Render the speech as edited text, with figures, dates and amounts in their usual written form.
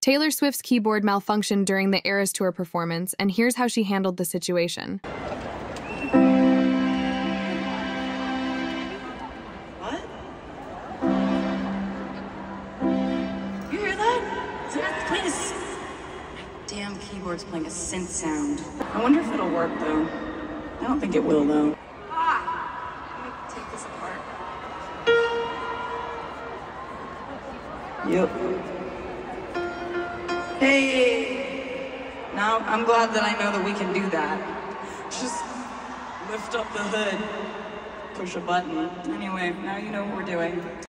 Taylor Swift's keyboard malfunctioned during the Eras Tour performance, and here's how she handled the situation. What? You hear that? Is it playing damn keyboard's playing a synth sound. I wonder if it'll work, though. I don't think it will, though. Let me take this apart. Yep. Hey! Now, I'm glad that I know that we can do that. Just lift up the hood, push a button. Anyway, now you know what we're doing.